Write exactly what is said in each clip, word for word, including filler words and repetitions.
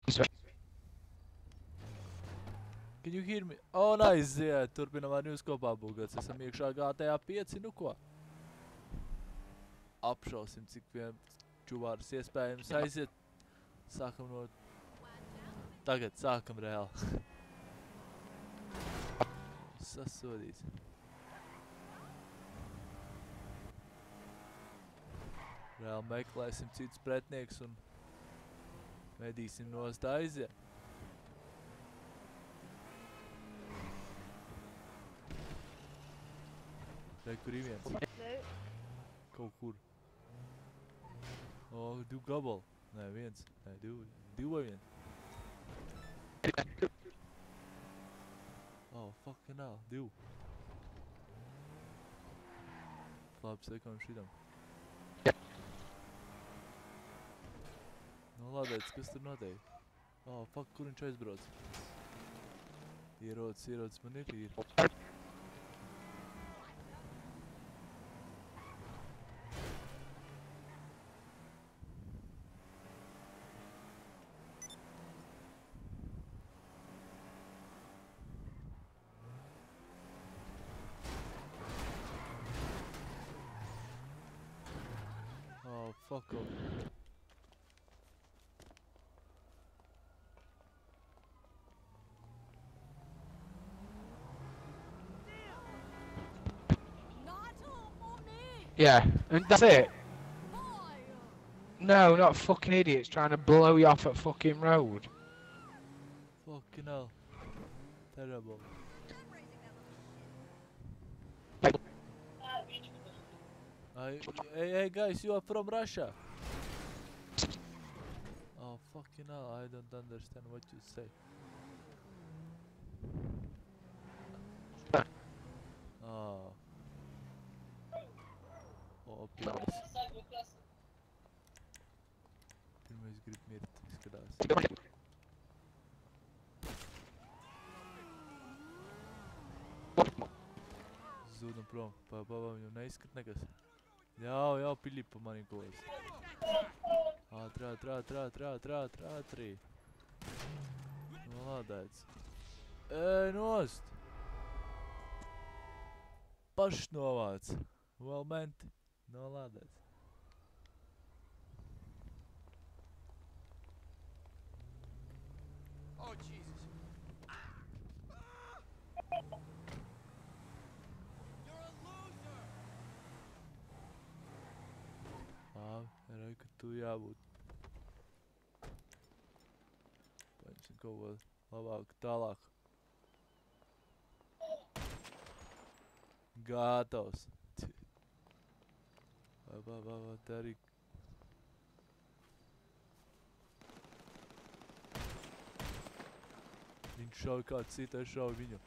Can you hear me? Oh, nice, jā, turpinam ar jūs kopā būgāts. Esam iekšā G T A pieci, nu ko? Apšausim, cik vien čuvārs iespējams aiziet. Sākam no... Tagad sākam reāli. Sasodīts. Reāli meklēsim citus pretnieks un medīsim nost aiziet. Re, kur ir viens? Kaut kur. O, divu gabalu. Nē, viens. Nē, divu. Divu vai viens? Oh, fucking hell. Divu. Labi, sekojam šitam. Nolādēts, kas tur notiek? Oh, fuck, kur viņš aizbrauc? Ierodas, ierodas, man ir ir. Oh, fuck off. Yeah, and that's it. No, not fucking idiots trying to blow you off at fucking road. Fucking hell. Terrible. I, hey, hey guys, you are from Russia. Oh, fucking hell, I don't understand what you say. Oh. Oh, pirmais. Pirmais grib mirt, izskatās. Zudam prom, pa, pa, pa, viņam neizskat nekas. Jau, jau, piļi pa mani kojas. Ātri, ātri, ātri, ātri, ātri, ātri, ātri. Nolādēts. Ej, nost! Pašs novāc. Vēl menti. Nolādēts. Oh, Jesus. You're a loser. Labi, redz, ka tu jābūt. Paņemsim kaut ko labāk, tālāk. Gatavs. Vai, vai, vai, vai, te arī... Viņš šauj kāds citais šauj viņu.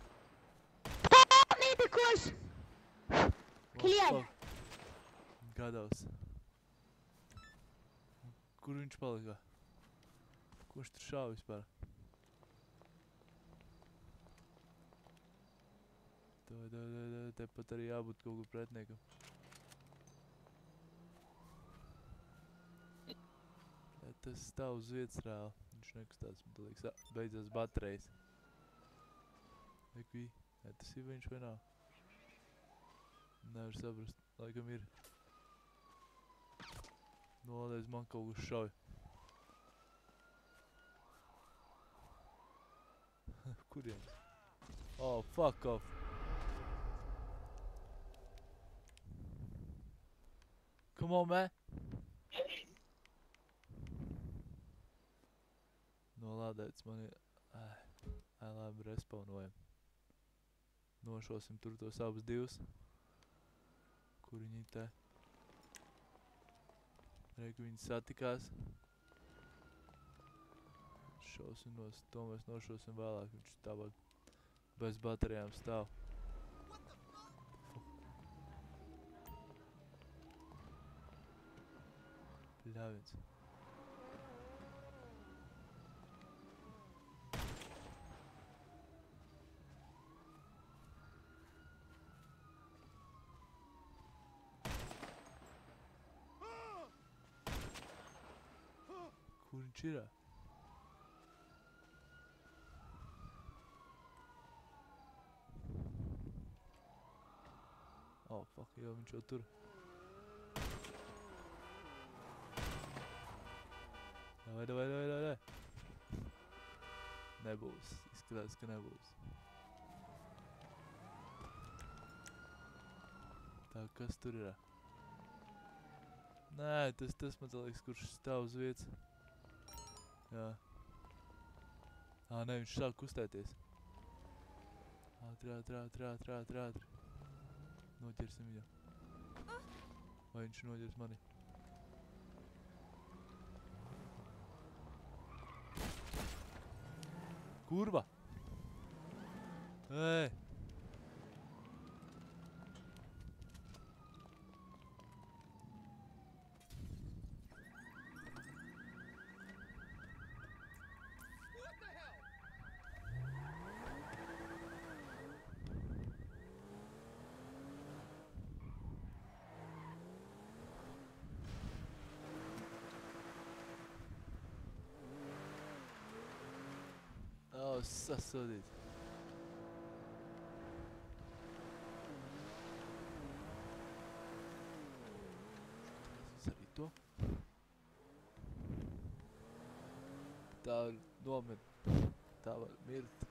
Because Kilian. Gatavs. Kur viņš palika? Kurš tur šauj vispār? Doj, doj, doj, doj, tepat arī jābūt kaut kur pretniekam. Tas stāv uz vietas reāli. Viņš nekustās, man liekas, beidzās baterijas. Ekvī, vai tas ir viņš vai nav? Nevar saprast, laikam ir. Nolādēs, man kaut kas šauj. Kurienes? Oh, fuck off. Come on, man. Nolādēts man ir... Ai, ai labi, respawnojam. Nošosim tur tos abus divus. Kur viņi te? Reiku viņi satikās. Šosim nos, to mēs nošosim vēlāk, viņš tāpāk bez baterijām stāv. Pļāviens. Kur viņš ir? fuck, jau viņš jau tur. Davai, davai, davai, davai. Nebūs, izskatās, ka nebūs. Tā, kas tur ir? Nē, tas, tas man liekas, kurš stāv uz vietas. Jā. Ā, nē, viņš sāk kustēties. Ātri, ātri, ātri, ātri, ātri, ātri. Noķersim viņu. Vai viņš noķers mani? Kurva! Ej! What the hell? Oh, sasodīt. Es arī to. Tā var nomirt. Tā var mirt.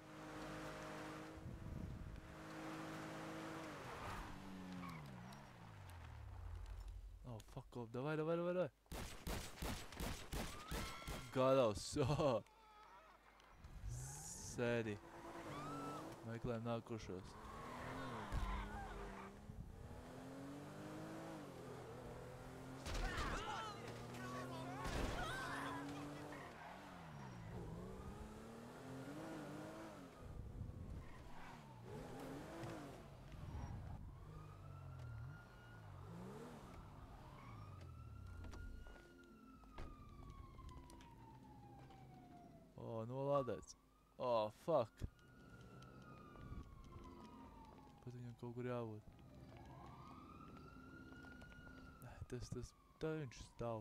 Oh, fuck off. Davai, davai, davai, davai. Gatavs. Oh. Sēdi. Meklējam nākošos. O, nolādēts. Oh, fuck. Pat viņam kaut kur jābūt. Nē, tas, tas, tā viņš stāv.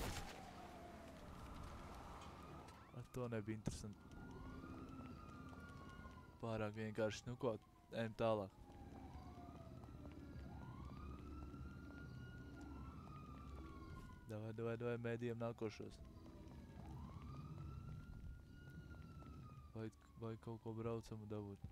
Ar to nebija interesanti. Pārāk vienkārši, nu ko, ejam tālāk. Davai, davai, davai, mēdījam nākošos. Vai, vai kaut ko braucamu dabūt.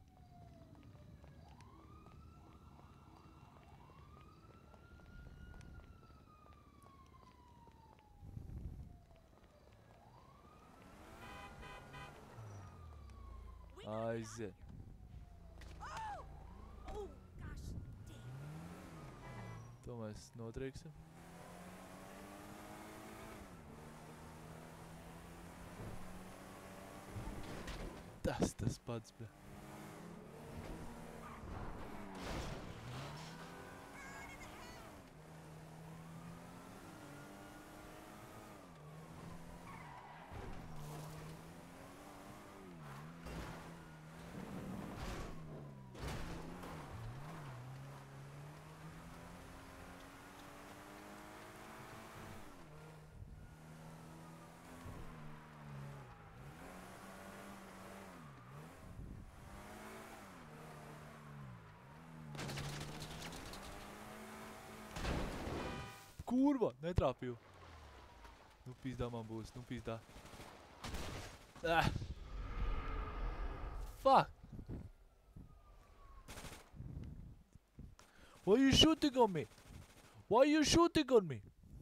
Aiziet. Oh! Oh, gosh damn. To mēs notrieksim. Tas tas pats, bļa. Kurva, netrāpīju. Nu pīzdā man būs, nu pīzdā. Ah. Fuck. Why are you shooting on me? Why are you shooting on me?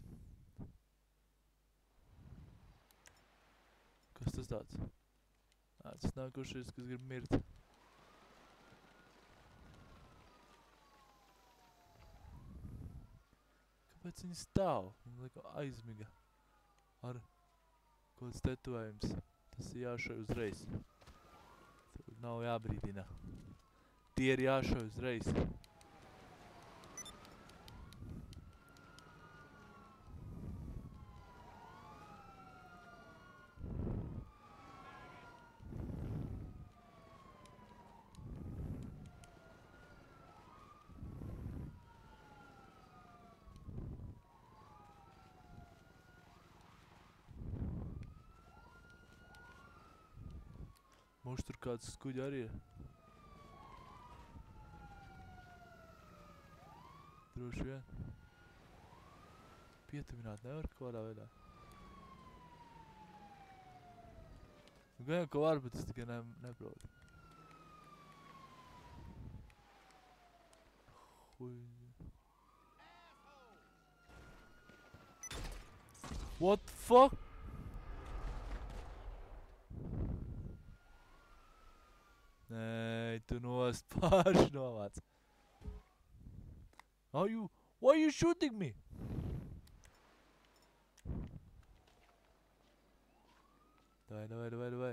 Kas tas tāds? Ā, tas nākošais, kas grib mirt. Kāpēc viņi stāv? Viņi liek aizmiga ar kaut kāds tetovējums. Tas ir jāšauj uzreiz. Tur nav jābrīdina. Tie ir jāšauj uzreiz. Mums tur kāds skuģi arī ir. Droši vien. Pietuvināt nevar kaut kādā veidā. Nu, gan jau, ka var, bet es tikai ne, neprotu. Hui. What the fuck? Nē, tu nost paši novāc. Are you... Why are you shooting me? Давай, давай, давай, давай.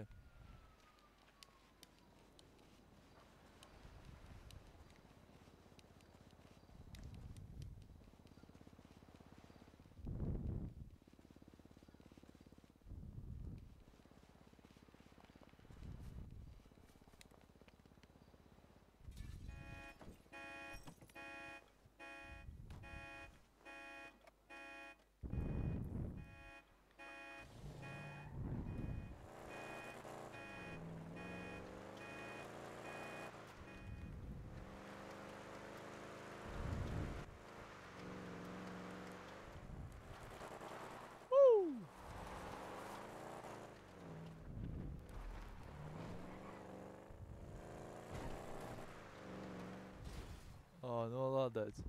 Oh, nolādēts.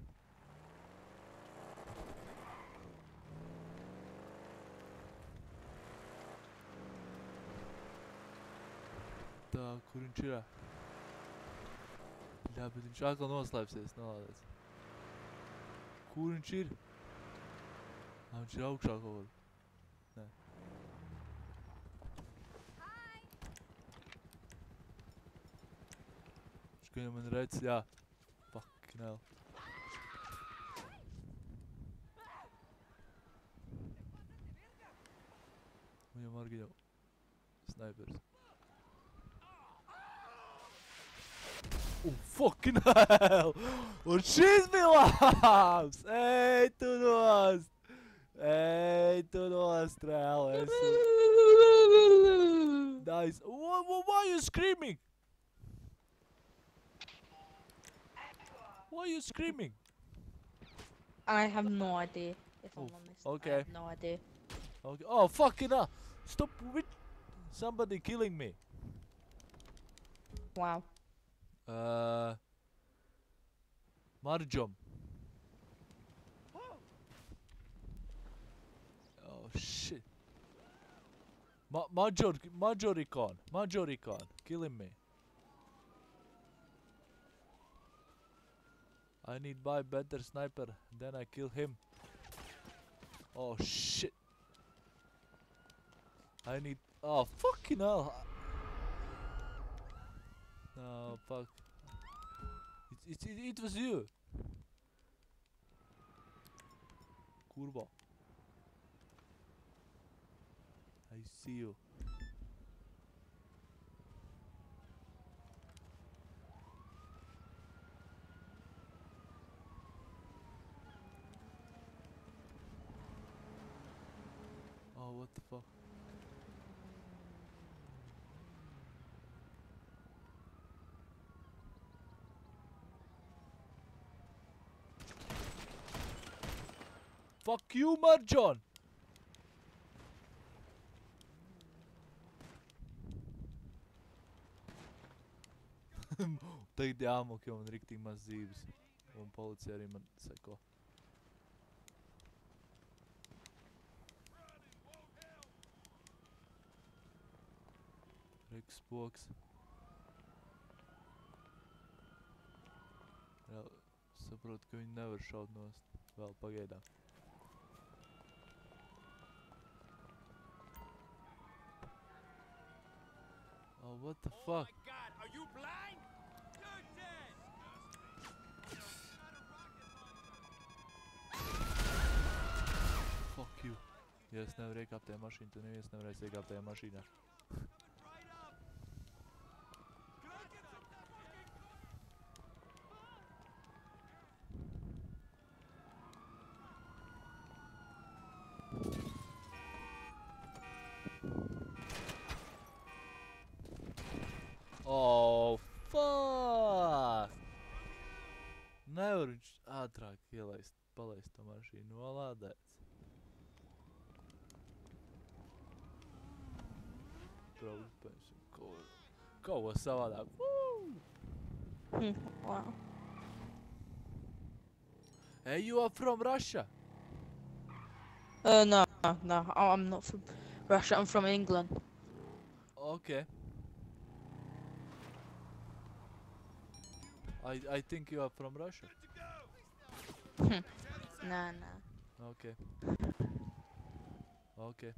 Tā, kur viņš ir? Jā, bet viņš atkal noslēpsies, nolādēts. Kur viņš ir? Ā, viņš ir augšā kaut kur. Nē. Viņš gan jau man redz, jā. Fucking hell. Viņam argi jau snipers. Oh, fucking hell! Un šis bija labs! Ej, tu nost! Ej, tu nost, reāli esi. Nice. Why, why are you screaming? Why are you screaming? I have no idea, if I'm Oh, honest. I okay. have no idea. Okay. Oh, fucking hell! Stop with somebody killing me. Wow. Uh, Marjom. Oh shit. Ma Major Majoricon. Majoricon. Killing me. I need buy better sniper, then I kill him. Oh shit. I need... Oh fucking hell. No, fuck. It, it, it, it was you. Kurva. I see you. Oh, what the fuck? Fuck you, Marjon! Tagad jāmok, jo man riktīgi maz dzīves. Un policija arī man seko. Reks poks. Jā, saprotu, ka viņi nevar šaut nost. Vēl pagaidām. Oh, what the fuck? Oh my God, are you blind? You're dead. Fuck you. Ja es nevaru iekāpt tajā mašīnā, tu neviens nevarēs iekāpt tajā mašīnā. Right up. Can I get some fucking... Oh, fuck! Nevaru viņš... Ā, ātrāk ielaist, palaist to mašīnu, nolādēts. Braukt, piemēram, kaut, kaut ko savādāk. Woo! Hmm, wow. Hey, you are from Russia? Uh, no, no, no. Oh, I'm not from Russia. I'm from England. Okay. I I think you are from Russia. Nah, nah. Okay. Okay.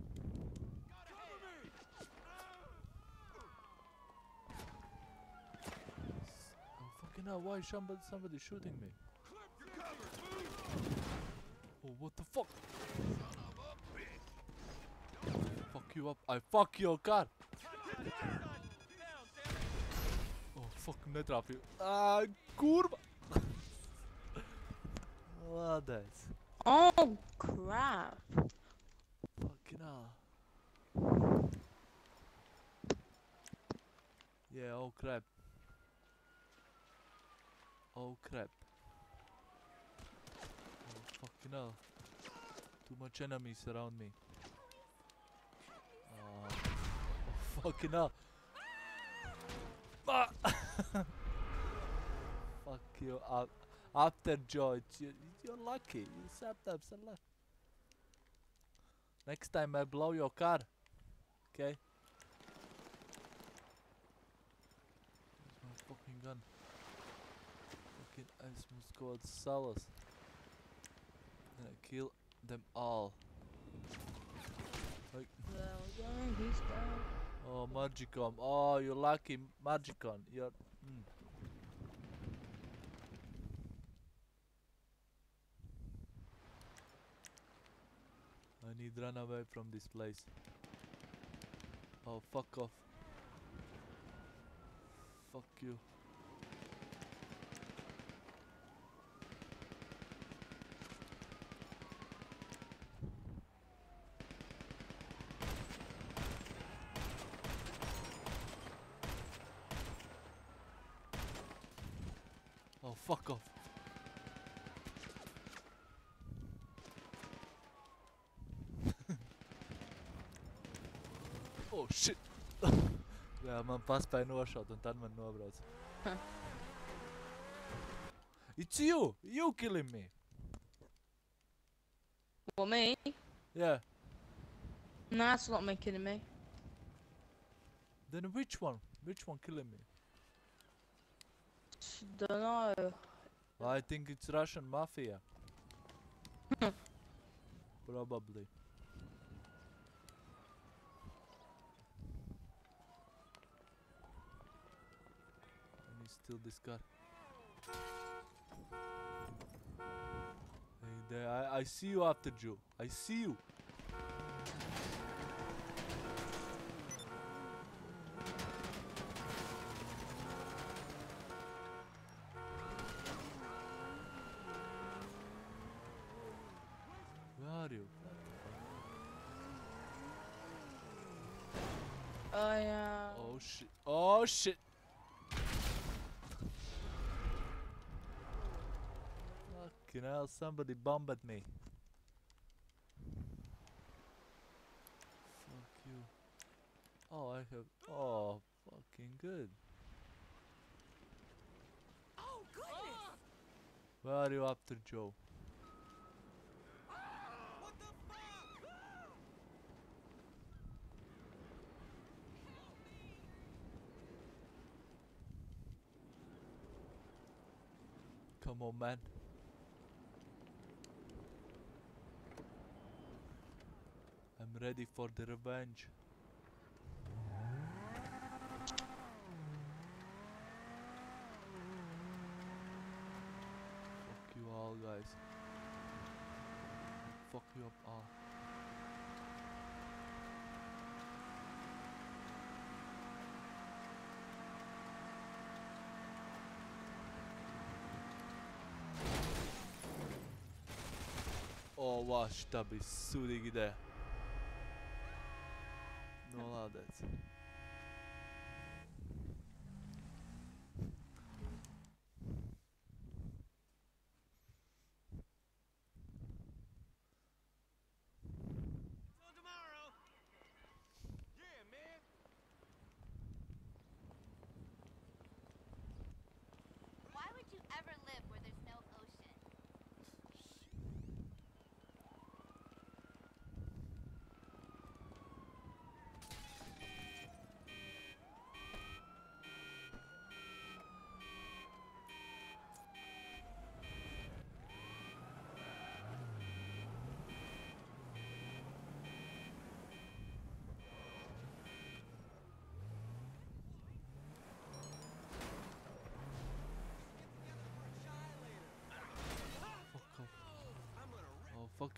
Oh fucking hell! Why is somebody somebody shooting me? Oh, what the fuck? Fuck you up! I fuck your car! Oh fuck, netrāpīju. Ā, kurva! Lādēts. Oh crap! Fucking hell. Yeah, oh crap. Oh crap. Oh fucking hell. Too much enemies around me. Uh, oh fucking hell. Ah! Fuck you up. After George, you, you're lucky. You sometimes are lucky. Next time I blow your car. Okay? Where's my fucking gun? Fucking Asmus God Salas. And I kill them all. Like, Well, yeah, he's dead. oh, Magicom. Oh, you're lucky, Magicon. You're. Mm. I need run away from this place. Oh, fuck off. Fuck you. Oh, fuck off. Oh, shit. Jā, man paspēja nošaut un tad man nobrauc. Huh. It's you! You killing me! What, me? Yeah. Nah, that's not me kidding me. Then which one? Which one killing me? Don't know. I think it's Russian mafia. Probably. I need steal this car. Hey there, I, I see you after Joe. I see you. Where are you? Oh yeah. Oh shit. Oh shit. Fucking hell, somebody bombed me. Fuck you. Oh, I have. Oh, fucking good. Oh, goodness! Where are you after, Joe? What the fuck? Come on, man. I'm ready for the revenge. Fuck you all, guys. Fuck you up all. Ova šta bi sudi gde. Молодец.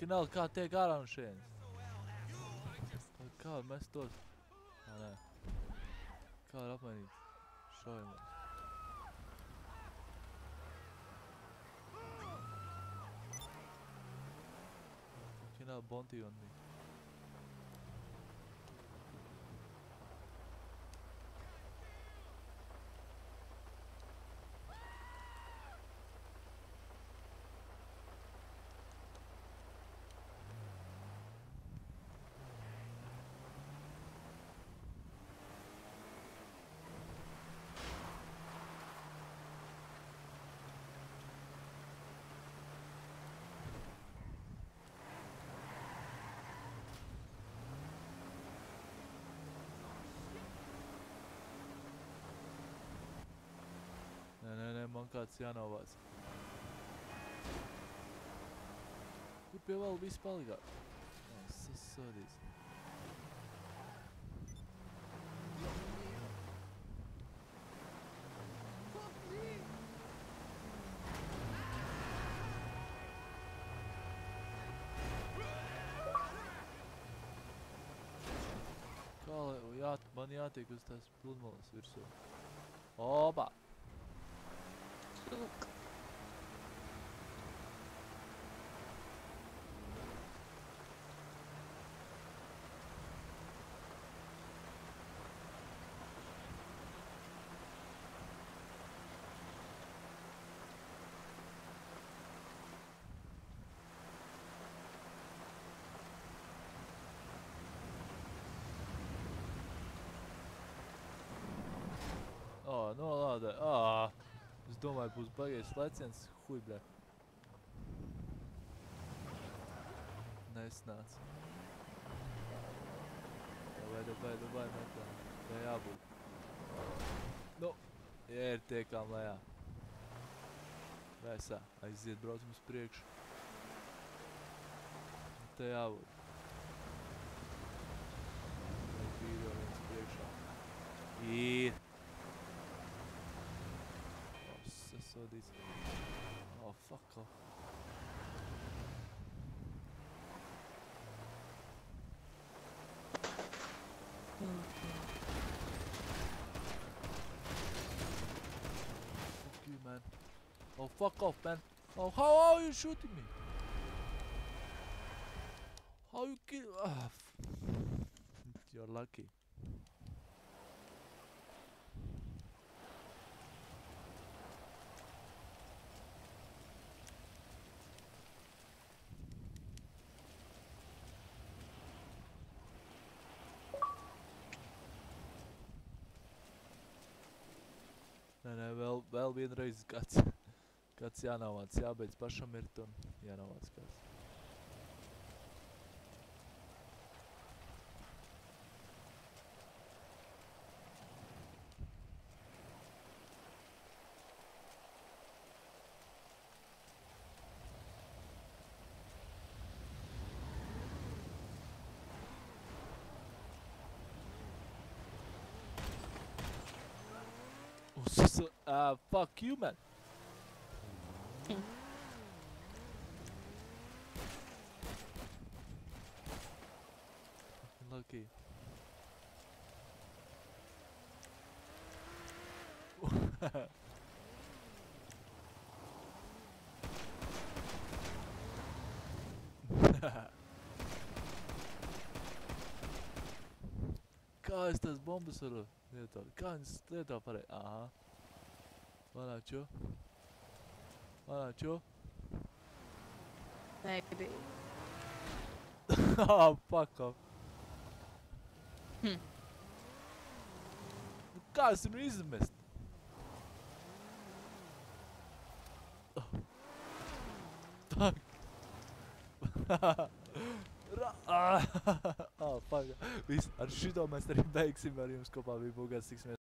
Fucking hell, kā tiek ārā no šeit? Kā mēs tos? Ā, nē. Kā var apmainīt šaujamies? Fucking hell, bounty on me. Nē, nē, nē, man kāds jānovāc. Kur pie vēl viss palikā? Nē, sasodīs. Kā lai, jā, man jātiek uz tās pludmales virsū. Oba! Look. Ā, nolādē, ā! Es domāju, būs baigies leciens, huj, bļa. Nesnāc. Davai, davai, davai, metā. Tā jābūt. Nu, ir tiekām lejā. Vēsā, aiziet, braucam uz priekšu. Tā jābūt. Ir vēl viens priekšā. Ir. Sasodīts. Oh, fuck off. Fuck you, man. Oh, fuck off, man. Oh, how are you shooting me? How you kill? Ah, you're lucky. Nē, nē, vēl, vēl vienreiz kāds, kāds jānovāc, jābeidz pašam mirt un jānovāc kāds. So, uh, fuck you, man. Lucky. Kā es tās bombas varu lietot? Kā viņas lieto pareizi? Aha. Manāčo? Manāčo? Maybe. Oh, fuck off. Hm. Kā es viņu izmest? Oh. Fuck. Oh, fuck. Viss, ar šito mēs arī beigsim, ar jums kopā bija Bugats, tiksimies.